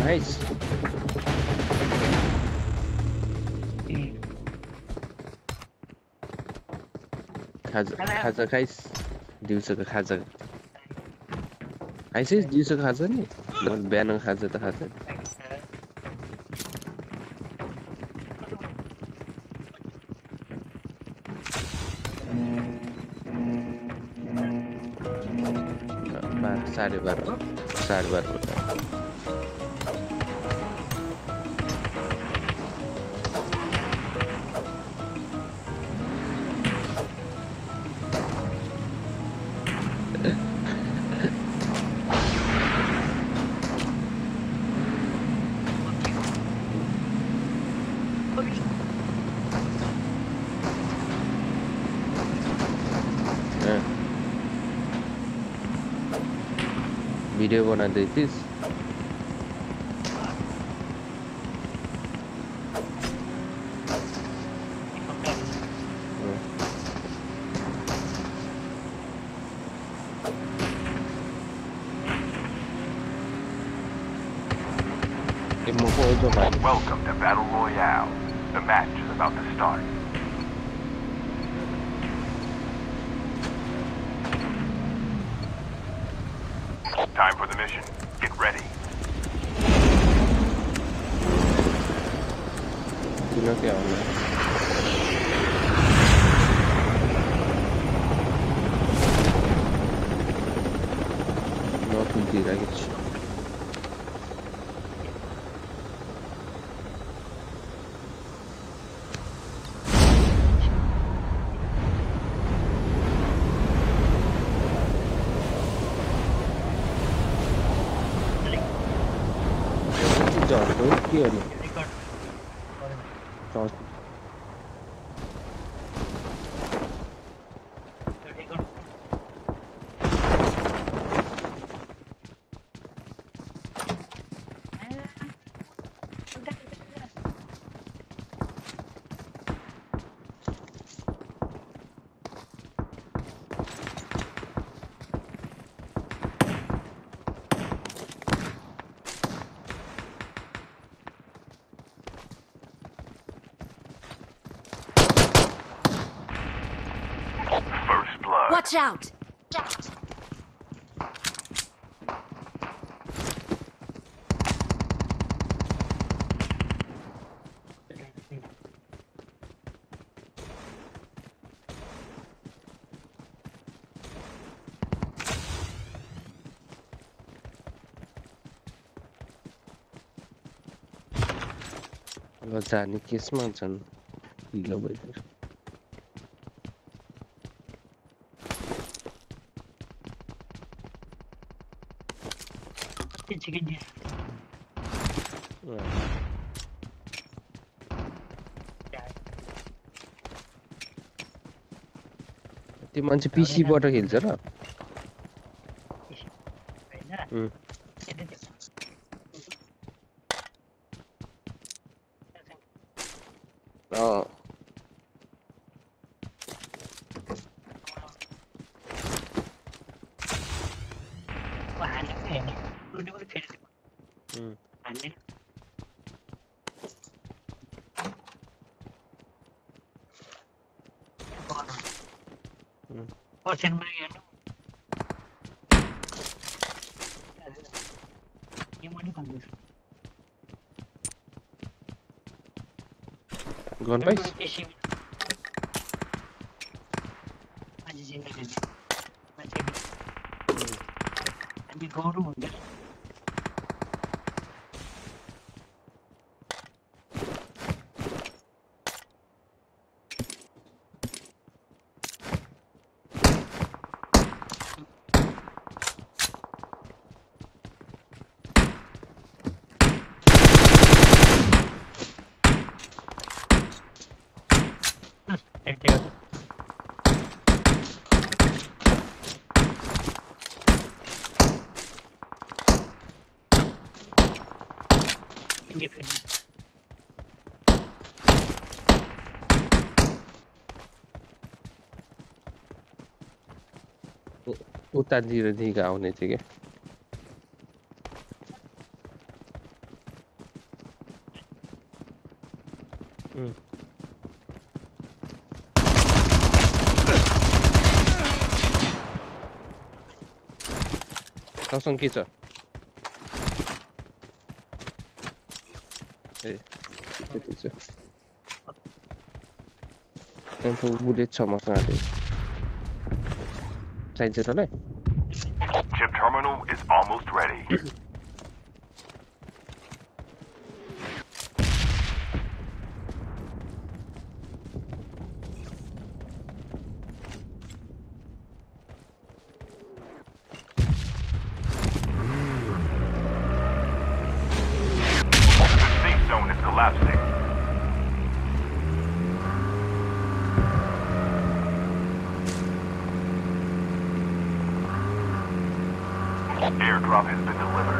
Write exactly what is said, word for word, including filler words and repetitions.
Nice खाजा खाजा खाइस दिउँसोको खाजा खाइस दिउँसोको खाजा नि म बिहानको खाजा त खाजा बाह्र साढे बाह्र साढे बाह्र बजे भिडियो बनाउँदै थिइस् Welcome to Battle Royale. The match is about to start. Time for the mission. Get ready. You know क्या होना है? Not in the के हो नि Watch out! जाने केसमा छन् ढिलो भइदियो त्यो मान्छे पीसीबाट खेल्छ र अँ Gone base? उतातिर दिगा आउने थियो क्या อืมTam są kicze. Ej, kicze, kicze. Ten tu bude ছ মাস আগে চাইছে তাহলে Chip terminal is almost ready. The safe zone is collapsing. Airdrop has been delivered.